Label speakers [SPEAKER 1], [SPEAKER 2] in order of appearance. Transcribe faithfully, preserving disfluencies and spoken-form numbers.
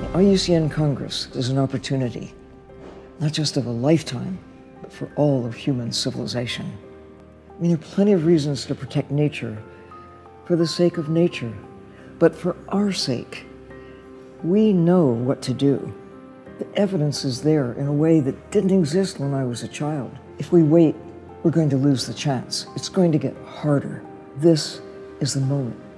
[SPEAKER 1] I U C N Congress is an opportunity, not just of a lifetime, but for all of human civilization. I mean, there are plenty of reasons to protect nature for the sake of nature, but for our sake. We know what to do. The evidence is there in a way that didn't exist when I was a child. If we wait, we're going to lose the chance. It's going to get harder. This is the moment.